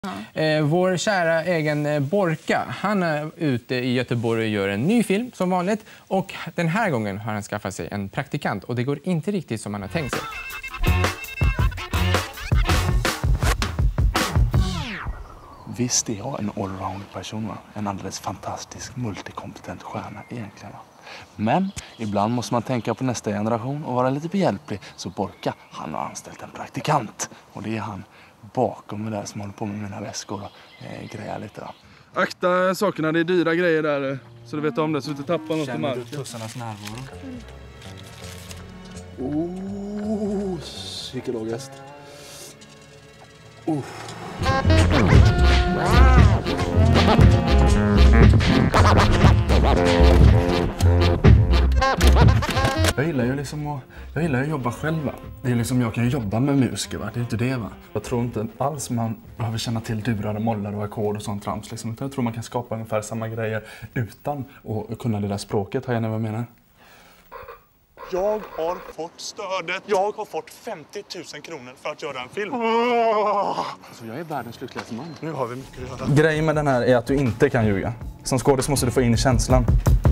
Vår kära egen Borka, han är ute i Göteborg och gör en ny film som vanligt. Och den här gången har han skaffat sig en praktikant och det går inte riktigt som han har tänkt sig. Visst är jag en allround-person, va? En alldeles fantastisk, multikompetent stjärna egentligen. Va? Men ibland måste man tänka på nästa generation och vara lite behjälplig. Så Borka, han har anställt en praktikant. Och det är han bakom det där som håller på med mina väskor och grejer lite. Va? Akta sakerna, det är dyra grejer där. Så du vet om det, så du inte tappar något i marken. Känner du tussarnas närvaro? Psykologiskt. Jag gillar ju att jobba själv, va? Det är liksom, jag kan ju jobba med musiker, va? Det är inte det, va? Jag tror inte alls man behöver känna till durar och mollar och ackord och sånt trams liksom. Jag tror man kan skapa ungefär samma grejer utan att kunna det där språket, har jag vad jag menar. Jag har fått stödet. Jag har fått 50 000 kronor för att göra en film. Alltså, jag är världens lyckligaste man. Nu har vi mycket att göra. Grejen med den här är att du inte kan ljuga. Som skådis måste du få in känslan.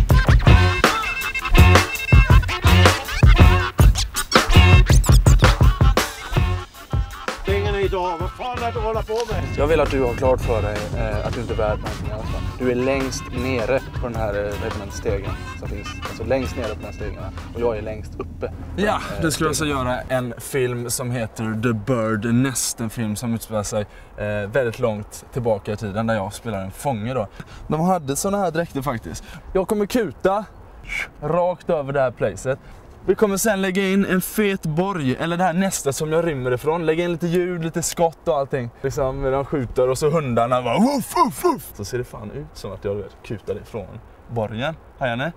Vad fan är det du håller på med? Jag vill att du har klart för dig att du inte är värd någonting alls. Du är längst nere på den här stegen som finns. Alltså längst nere på den här stegen. Och jag är längst uppe. Ja, det skulle alltså göra en film som heter The Bird Nest. En film som utspelar sig väldigt långt tillbaka i tiden där jag spelar en fånge då. De hade såna här dräkter faktiskt. Jag kommer kuta rakt över det här placet. Vi kommer sen lägga in en fet borg, eller det här nästa som jag rymmer ifrån. Lägga in lite ljud, lite skott och allting. Liksom de skjuter och så hundarna bara woof, woof, woof. Så ser det fan ut som att jag kutar ifrån borgen. Här ni.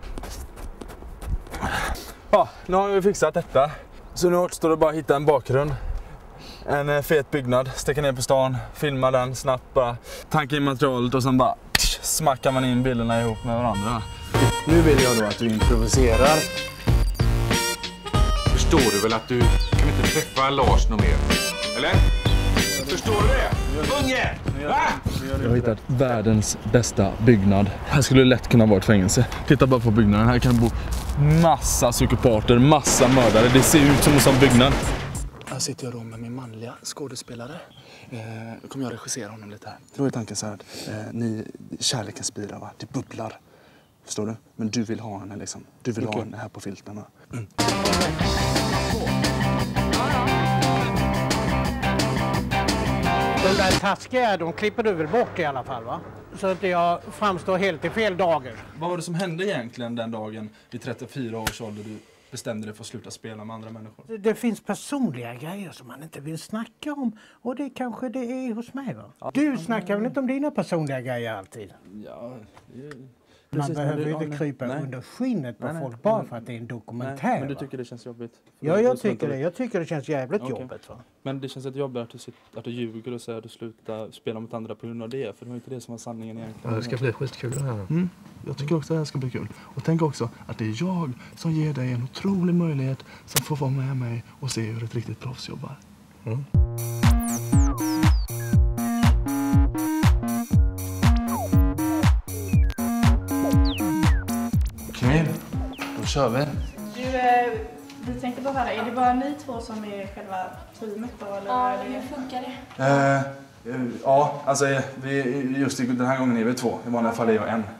Ja, nu har vi fixat detta. Så nu återstår det bara att hitta en bakgrund. En fet byggnad, sticka ner på stan, filma den snabbt bara. Tanka in materialet och sen bara smackar man in bilderna ihop med varandra. Nu vill jag då att du improviserar. Förstår du väl att du kan inte träffa Lars någon mer? Eller? Förstår du det? Unge! Va? Jag har hittat världens bästa byggnad. Här skulle det lätt kunna vara ett fängelse. Titta bara på byggnaden. Här kan bo massa psykopater, massa mördare. Det ser ut som en sån byggnad. Här sitter jag då med min manliga skådespelare. Då kommer jag regissera honom lite här. Då är tanken så här att ni kärleken spirar, va? Det bubblar. Förstår du? Men du vill ha henne liksom. Du vill ha henne här på filterna. Mm. De där taskiga, de klipper du väl bort i alla fall, va? Så att jag framstår helt i fel dagar. Vad var det som hände egentligen den dagen vid 34 års ålder du bestämde dig för att sluta spela med andra människor? Det finns personliga grejer som man inte vill snacka om. Och det kanske det är hos mig, va? Ja, du snackar väl inte om dina personliga grejer alltid? Ja, man behöver ju inte krypa under skinnet på folk bara för att det är en dokumentär. Nej, men du tycker det känns jobbigt? Ja, jag tycker det. Jag tycker det känns jävligt jobbigt. Va? Men det känns ett jobbigt att du ljuger och säger att du slutar spela mot andra på grund av det. För det var inte det som var sanningen egentligen. Ja, det ska bli skitkul det här. Jag tycker också att det här ska bli kul. Och tänk också att det är jag som ger dig en otrolig möjlighet som får vara med mig och se hur ett riktigt proffs jobbar. Okej, då kör vi. Du tänkte bara höra, är det bara ni två som är själva teamet då? Eller Ja, hur funkar det? Ja, alltså just den här gången är vi två. I vanliga fall är jag en.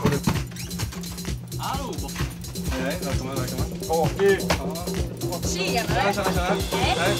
Hallå! Hej, välkommen. Tjenare! Tjena. Hej.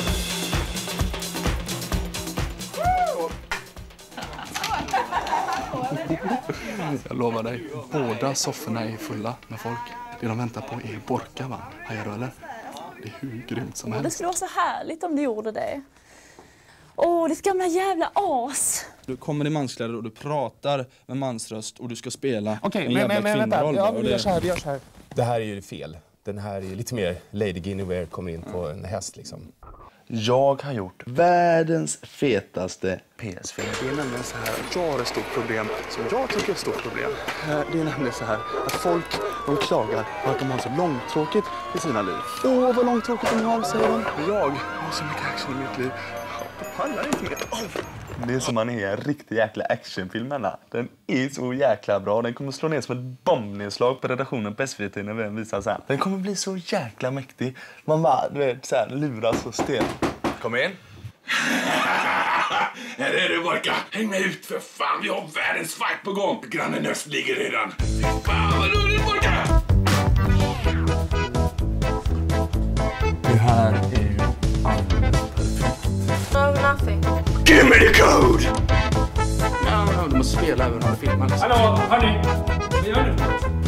Jag lovar dig, båda sofforna är fulla med folk. Det de väntar på är Borka, va? Hajar du eller? Det är hur grymt som helst. Det skulle vara så härligt om du gjorde det. Åh, det gamla jävla as! Du kommer i manskläder och du pratar med mansröst och du ska spela en men jävla kvinnoroll. Ja, vi gör så här. Det här är ju fel. Den här är lite mer Lady Guinevere kommer in på en häst liksom. Jag har gjort världens fetaste PS-film. Det är nämligen så här att jag har ett stort problem som jag tycker är ett stort problem. Det är nämligen så här att folk, de klagar på att de har så långtråkigt i sina liv. Åh, vad långtråkigt de har, säger de. Jag har så mycket action i mitt liv. Jag pallar inte mer. Det är som man är en riktig jäkla actionfilm. Den är så jäkla bra. Den kommer slå ner som ett bombnedslag på redaktionen på SVT när den visar så här. Den kommer bli så jäkla mäktig. Man bara, du vet, så här, luras och stel. Kom in. Här är det, Borka. Häng med ut för fan. Vi har världens fight på gång. Grannen Öst ligger redan. Fan vad roligt, Borka! Det här är ju alldeles perfekt. No, nothing. Give me the code! Ja, du måste spela även under filmen. Hallå, hörni! Vad gör du?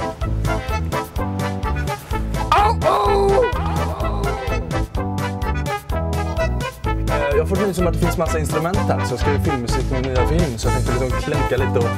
Jag får det som att det finns massa instrument här, så jag ska ju filmmusik med nya film, så jag tänkte liksom klänka lite och...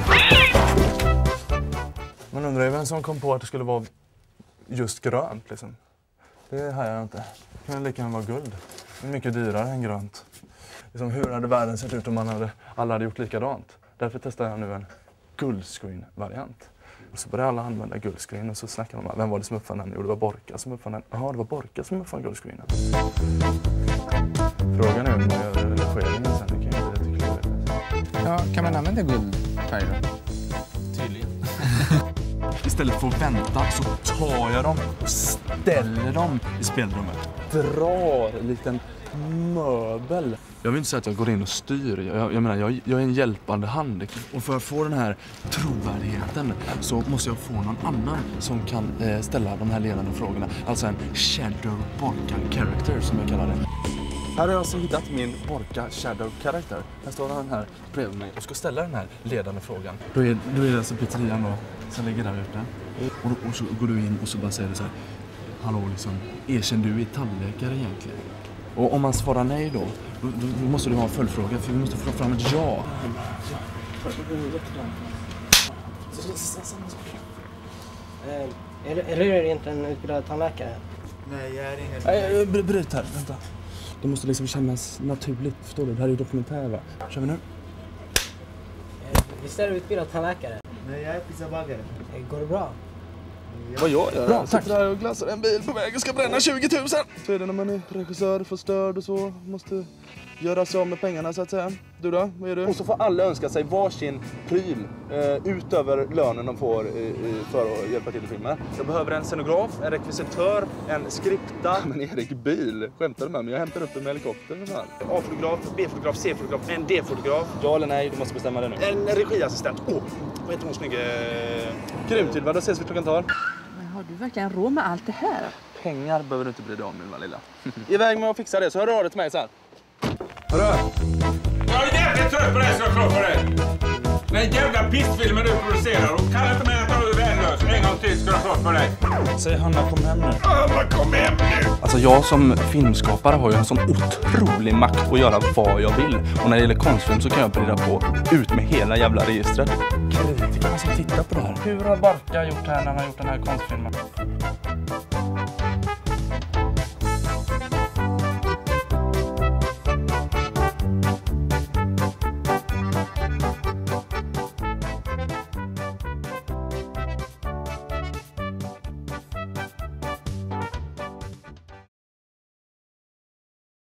Man undrar ju vem som kom på att det skulle vara just grönt liksom. Det hajar jag inte. Det kan lika gärna vara guld. Det är mycket dyrare än grönt. Liksom, hur hade världen sett ut om alla hade gjort likadant? Därför testar jag nu en guldscreen-variant. Och så började alla använda guldscreen och så snackar de om vem var det som uppfann den? Jo, det var Borka som uppfann den. Jaha, det var Borka som uppfann guldscreenen. Frågan är hur man gör redigeringen sen. Det kan ju bli lite klurigt. Ja, kan man använda guldfärg då? Tydligen. Istället för att vänta så tar jag dem och ställer dem i spelrummet. Drar en liten möbel. Jag vill inte säga att jag går in och styr. Jag menar, jag är en hjälpande hand. Och för att få den här trovärdigheten så måste jag få någon annan som kan ställa de här ledande frågorna. Alltså en Shadow Borka character som jag kallar det. Här har jag alltså hittat min Borka Shadow character. Här står han här bredvid mig och ska ställa den här ledande frågan. Då är det alltså pizzerian då som ligger där ute. Och så går du in och så bara säger du så här: hallå liksom, erkänner du är tandläkare egentligen? Och om man svarar nej då måste du ha en följdfråga, för vi måste få fram ett ja. Eller är det inte en utbildad tandläkare? Nej, jag är ingen... Bryt här, vänta. Det måste liksom kännas naturligt, förstår du? Det här är ju dokumentär, va? Kör vi nu? Visst är du utbildad tandläkare? Nej, jag är pizzabagare. Går det bra? Vad gör jag? Bra, tack. Jag sitter och glassar en bil på väg och ska bränna 20 000. Så är det när man är regissör, får stöd och så. Måste göra sig av med pengarna så att säga. Du då? Vad är du? Och så får alla önska sig varsin pryl utöver lönen de får för att hjälpa till i filmen. Jag behöver en scenograf, en rekvisitör, en skripta. Men Erik, bil? Skämtar du med mig? Jag hämtar upp en med helikopter. A-fotograf, B-fotograf, C-fotograf, en D-fotograf. Ja eller nej, du måste bestämma det nu. En regiassistent. Vad heter hon snygg? Grymt, Ylva. Då ses vi klockan 12. Men har du verkligen råd med allt det här? Pengar behöver du inte bry dig om, Ylva lilla. Iväg med att fixa det, så hör du av dig till mig sen. Hörru! Jag är jävligt trött på det, så jag klart för dig. Den jävla pissfilmen du producerar, och kan inte med att du är värdelös. En gång till ska jag klart för dig. Säg Hanna, kom hem nu. Hanna, kom hem nu! Alltså jag som filmskapare har ju en sån otrolig makt att göra vad jag vill. Och när det gäller konstfilm så kan jag brida på ut med hela jävla registret. Kritikerna som tittar på det här. Hur har Borka gjort här när han har gjort den här konstfilmen?